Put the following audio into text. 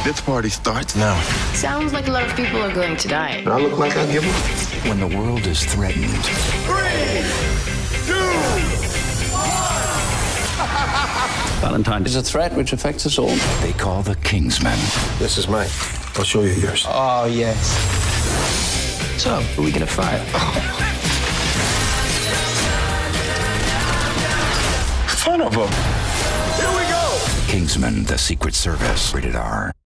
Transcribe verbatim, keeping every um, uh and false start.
This party starts now. Sounds like a lot of people are going to die. Do I look like I give a... When the world is threatened. Three, two, Valentine is a threat which affects us all. They call the Kingsman. This is mine. I'll show you yours. Oh, yes. So, are we gonna fight? Son of a... Here we go! Kingsman, the Secret Service. Rated R.